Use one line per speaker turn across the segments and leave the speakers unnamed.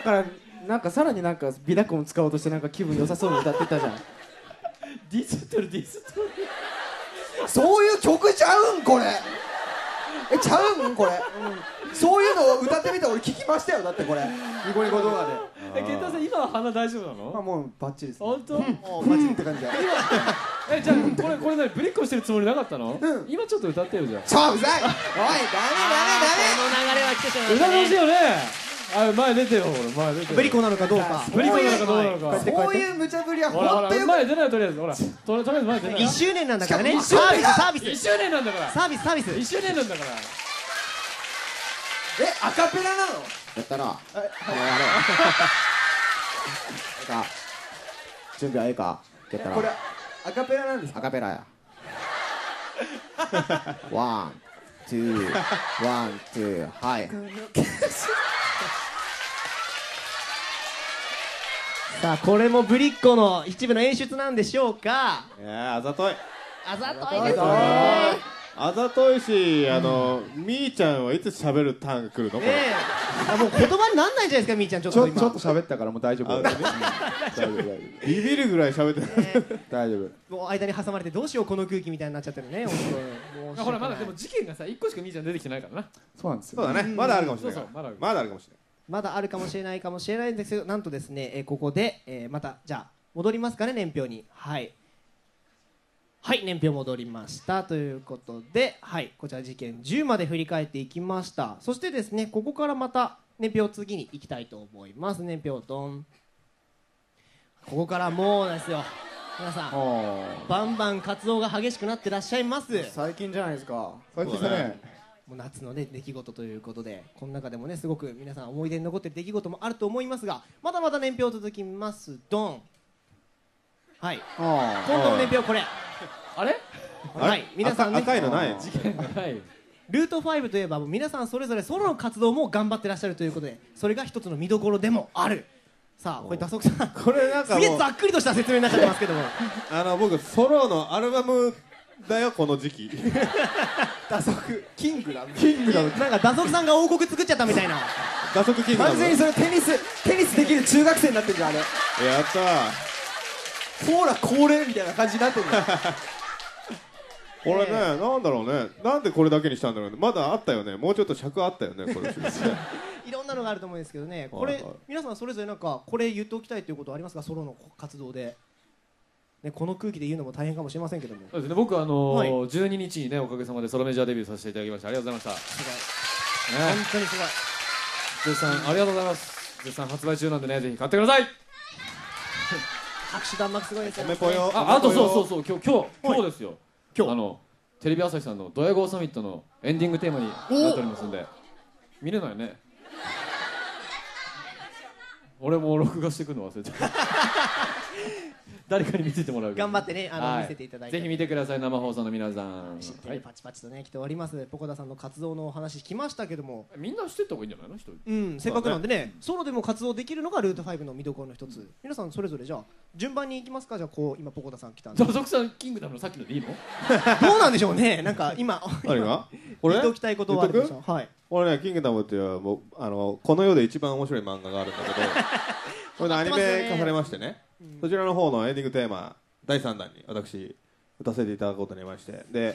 だからなんかさらになんか美濁音使おうとしてなんか気分良さそうに歌ってたじゃん。
ディスってるディスってる。
そういう曲ちゃうんこれ。ちゃうんこれ、そういうのを歌ってみて俺聞きましたよ。だってこれニコニコ動画で。
ケンタさん今は鼻大丈夫なの？
もうバッチリですね。
本当？
バッチリって感じで。
じゃあこれ何ぶりっこしてるつもりなかったの？今ちょっと歌ってよじゃあ。
そううざい。おいダメダメダメ。
この流れは来てしまいました
歌ってほしい
ね。
よね。前出てよ、前出てよ。
ブリコなのかどうか。
ブリコなのかどうなのか。
そういう無茶ぶりは
ほらほら
本当よく。
前出ないとりあえずほらとりあえず前出ない。
1周年なんだからね。
しかも
サービス
1周年なんだから。
サービスサービス。
1周年なんだから。
アカペラなの？
やったな。やろう。か準備はいいか？やったな。
これアカペラなんですか？
アカペラや。ワン、ツー、ワン、ツー、はい。
さあこれもぶりっ子の一部の演出なんでしょうか。
あざとい。
あざといですね。
あざといし、みーちゃんはいつ喋るターンが来るのこれ。
ねえ、もう言葉になんないじゃないですかみーちゃん。ちょっと今
ちょっと喋ったからもう大丈夫。大丈夫。
ビビるぐらい喋ってる。
大丈夫。
もう間に挟まれてどうしようこの空気みたいになっちゃってるね。本当
ほらまだでも事件がさ1個しかみーちゃん出てきてないからな。
そうなんですよ。
そうだね。まだあるかもしれない。
そうそうまだある
まだあるかもしれない。
まだあるかもしれないかもしれないんですけど、なんとですね、ここで、またじゃあ戻りますかね年表に。はいはい年表戻りましたということで、はいこちら事件10まで振り返っていきました。そしてですねここからまた年表次に行きたいと思います。年表ドン。ここからもうですよ皆さんバンバン活動が激しくなってらっしゃいます。
最近じゃないですか。
最近ですね。
もう夏のね出来事ということで、この中でもねすごく皆さん思い出に残ってる出来事もあると思いますが、まだまだ年表続きます。ドン。はい今度の年表これ。
あれ？
はい皆さんね
赤いのない。
事件がない。
ルート5といえば皆さんそれぞれソロの活動も頑張ってらっしゃるということで、それが一つの見どころでもある。さあこれ打足さん
これなんか
すげえ
もう
ざっくりとした説明になっちゃってますけども
僕ソロのアルバムだよこの時期。
打足キングダム。
なんか打足さんが王国作っちゃったみたいな。
打足キングダム。
完全にそれテニスできる中学生になってんじゃんあれ。
やったー。
ほら恒例みたいな感じになってんじゃん。
これね、なんだろうね、なんでこれだけにしたんだろうね。まだあったよね、もうちょっと尺あったよね、これ。
いろんなのがあると思うんですけどね、これ皆さんそれぞれなんかこれ言っておきたいということはありますか、ソロの活動で、ね、この空気で言うのも大変かもしれませんけども。
そうですね、僕
はい
12日にねおかげさまでソロメジャーデビューさせていただきました。ありがとうございました。
すごい、本当にすごい。
絶賛ありがとうございます。絶賛発売中なんでねぜひ買ってください。
拍手弾幕すごいですよ。
めぽよ。
あとそう今日ですよ。
今日
テレビ朝日さんのドヤ顔サミットのエンディングテーマになっておりますんで、見れないね。俺も録画してくるの忘れてた。誰かに見せてもらう。
頑張ってね
はい
見せていただいて。
ぜひ見てください、生放送の皆さん。
知ってるパチパチとね来ております。ポコダさんの活動のお話聞きましたけども、
みんな知ってった方がいいんじゃないの一人。
せっかくなんでねソロでも活動できるのがルート5の見どころの一つ。皆さんそれぞれじゃあ順番に行きますか。じゃあこう今ポコダさん来たんで
ザゾクさんキングダムのさっきのでいいの？
どうなんでしょうね。なんか今
何がこれ
言っておきたいことはあるでしょう。はい。
俺ね、キングダムっていうもうこの世で一番面白い漫画があるんだけど、これのアニメ化されましてね、そちらの方のエンディングテーマ第3弾に私歌わせていただくことになりまして、で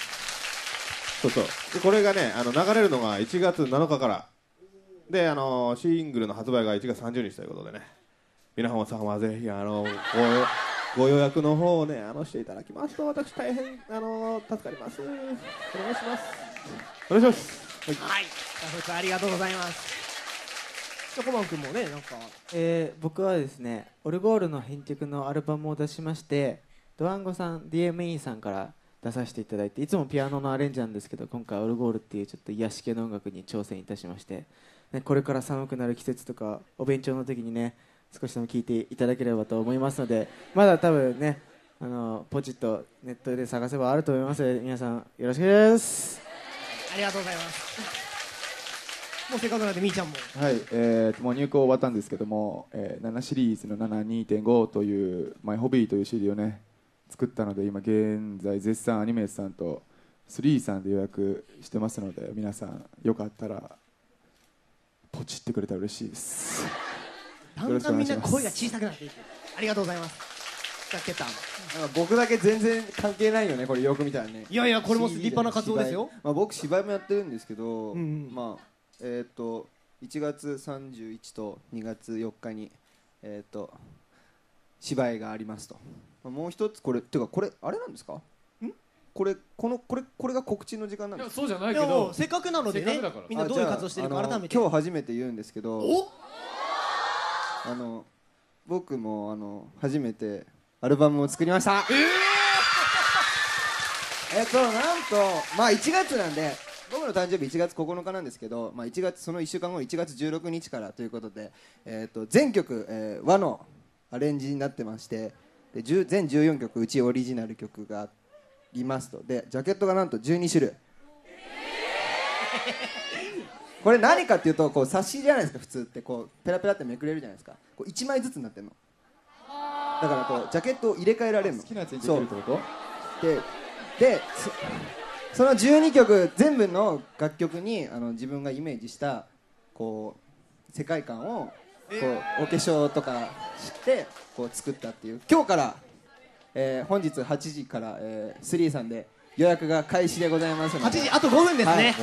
でこれがね流れるのが1月7日からで、シングルの発売が1月30日ということでね、皆様ぜひご予約の方をねしていただきますと私大変助かります。お願いします。お願いします。
はい。ありがとうございます。じゃあコマン君もねなんか
僕はですねオルゴールの編曲のアルバムを出しまして、ドワンゴさん DME さんから出させていただいて、いつもピアノのアレンジなんですけど今回オルゴールっていうちょっと癒し系の音楽に挑戦いたしまして、ね、これから寒くなる季節とかお勉強の時にね少しでも聴いていただければと思いますので、まだ多分ねポチッとネットで探せばあると思いますので皆さんよろしくです。
ありがとうございます。もうせっかくなのでみーちゃんも。
はい、もう入稿終わったんですけども、7シリーズの 7.2.5 というマイホビーという CD をね作ったので、今現在絶賛アニメースさんと3さんで予約してますので、皆さんよかったらポチってくれたら嬉しいです。
だんだんみんな声が小さくなっていく。ありがとうございます。じゃあケタン。
なんか僕だけ全然関係ないよね、これよく見たらね。
いやいや、これも立派な活動ですよ。
まあ、僕芝居もやってるんですけど、
うんうん
まあ1月31と2月4日に芝居がありますと。まあ、もう一つこれてかこれあれなんですか？これが告知の時間なんですか？
いやそうじゃない
いや
けど
せっかくなのでね
せっかくだから、
みんなどういう活動してるか改めて。
今日初めて言うんですけど、
お
僕も初めてアルバムを作りました。なんとまあ1月なんで、僕の誕生日1月9日なんですけど、まあ、その1週間後1月16日からということで、全曲、和のアレンジになってまして、で全14曲うちオリジナル曲がありますと。でジャケットがなんと12種類これ何かっていうと、こう冊子じゃないですか。普通ってこうペラペラってめくれるじゃないですか。こう1枚ずつになってるのだから、こうジャケットを入れ替えられるの。
好きなやつにできるってこと？
でその12曲全部の楽曲に自分がイメージしたこう世界観をこうお化粧とかしてこう作ったっていう。今日から、本日8時から、3さんで予約が開始でございますので。
8時あと5分ですね。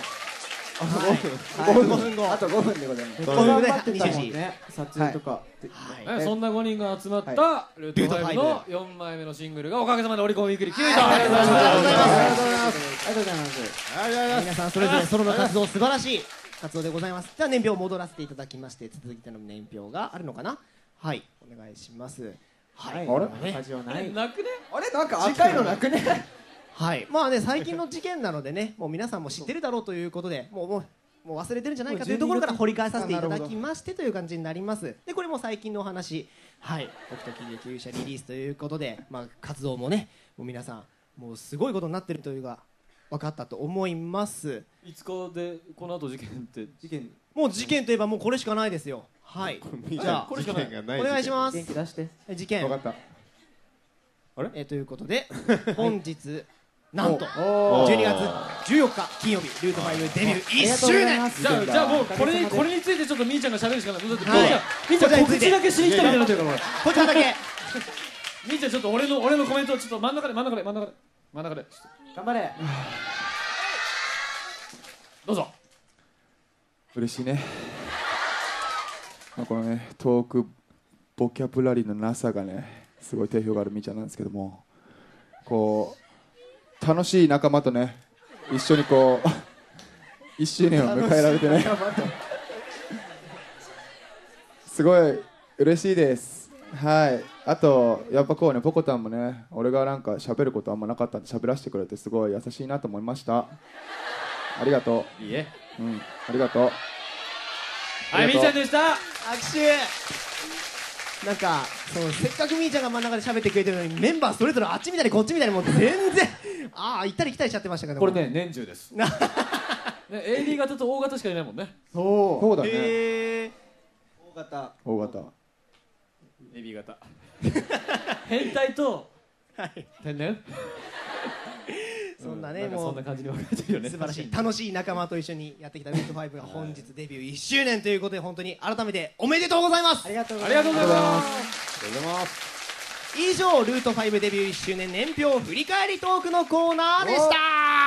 5分後あと5分でございます。
5分で
頑張ってたもん
20時。
ね、撮影とか。
そんな5人が集まったルート5の4枚目のシングルがおかげさまでオリコンウィークリー9位と。
ありがとうございます。
ありがとうございます。
皆さんそれぞれソロの活動素晴らしい活動でございます。じゃあ年表を戻らせていただきまして、続いての年表があるのかな。はい、お願いします。はい、
あれスタジオない。
なくね。
あれなんか赤いのなくね？
はい、まあね、最近の事件なのでね、もう皆さんも知ってるだろうということで、もう忘れてるんじゃないかというところから掘り返させていただきましてという感じになります。でこれも最近のお話、はい、僕と喜劇勇者リリースということで、まあ、活動もね、もう皆さんもうすごいことになってるというか分かったと思います。
5日でこの後事件って
もう事件といえばもうこれしかないですよ。はい、じゃあ
これしかない
お願いします。
元気出して。
事件
分かった。
ということで本日なんと12月14日金曜日ルート5デビュー1周年。
じゃあもうこれについてちょっとみーちゃんが喋るしかない。だって
はい
みーちゃん告知だけしに来たみたいになってるから
こちらだけ
みーちゃんちょっと俺のコメントをちょっと真ん中で
頑張れ。
どうぞ。
嬉しいね。まあこのねトークボキャブラリーのなさがねすごい定評があるみーちゃんなんですけども、こう楽しい仲間とね一緒にこう1周年を迎えられてねすごい嬉しいです。はい。あとやっぱこうね、ポコタンもね、俺がなんか喋ることあんまなかったんで喋らせてくれてすごい優しいなと思いました。ありがと
いいえ。
う。うん、ありがとう。
はいみーちゃんでした。
握手。なんかそうせっかくみーちゃんが真ん中で喋ってくれてるのにメンバーそれぞれあっちみたいにこっちみたいにもう全然行ったり来たりしちゃってましたけど
これね年中ですね。 AB 型と O 型しかいないもんね。
そうだね。
へー
大型
大型。
AB 型変態と天然
そんなね、
なんか
もうん
そな感じに分かれてるよね。
素晴らしい楽しい仲間と一緒にやってきたルート5が本日デビュー1周年ということで本当に改めておめでとうございます。
ありがとうご
あ
ざいます。
りがとうございます。
以上ルート5デビュー1周年年表振り返りトークのコーナーでした。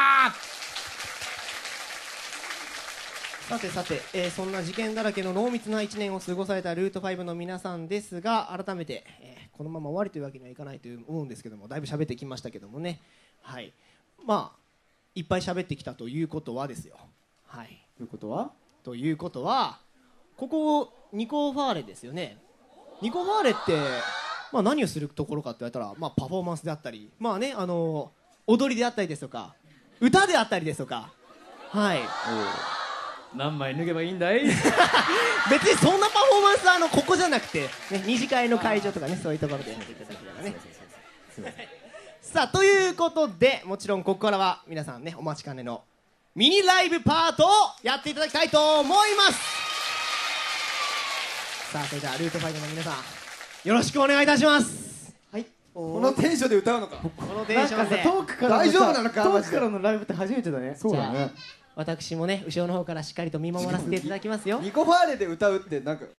さて、そんな事件だらけの濃密な1年を過ごされたルート5の皆さんですが、改めて、このまま終わりというわけにはいかないと思うんですけども、だいぶ喋ってきましたけどもね、はい、まあいっぱい喋ってきたということはですよ、はい、
ということは
ここニコファーレですよね。ニコファーレって、まあ、何をするところかって言われたら、まあ、パフォーマンスであったり、まあね、踊りであったりですとか歌であったりですとか、はい、
何枚脱げばいいんだい。
別にそんなパフォーマンスはここじゃなくて、ね、二次会の会場とかね、そういうところでやっていただければね。さあということで、もちろんここからは皆さんねお待ちかねのミニライブパートをやっていただきたいと思います。さあそれではルート5の皆さんよろしくお願いいたします。
はい。
このテンションで歌うのか。
このテンションで
トークからの
大丈夫なのか
トークからのライブって初めてだね。
そうだね。
私もね後ろの方からしっかりと見守らせていただきますよ。
ニコファーレで歌うってなんか